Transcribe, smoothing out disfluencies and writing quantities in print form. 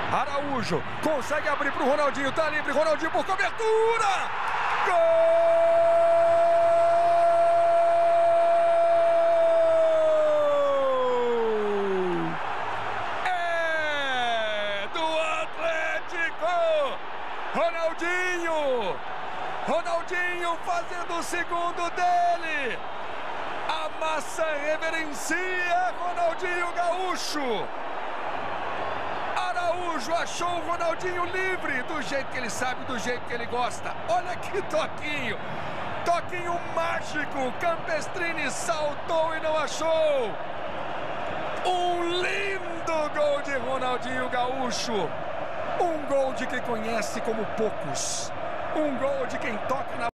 Araújo consegue abrir para o Ronaldinho, tá livre, Ronaldinho por cobertura! Gol! É do Atlético! Ronaldinho fazendo o segundo dele! A massa reverencia Ronaldinho Gaúcho! Araújo achou o Ronaldinho livre, do jeito que ele sabe, do jeito que ele gosta. Olha que toquinho! Toquinho mágico! Campestrini saltou e não achou! Um lindo gol de Ronaldinho Gaúcho! Um gol de quem conhece como poucos. Um gol de quem toca na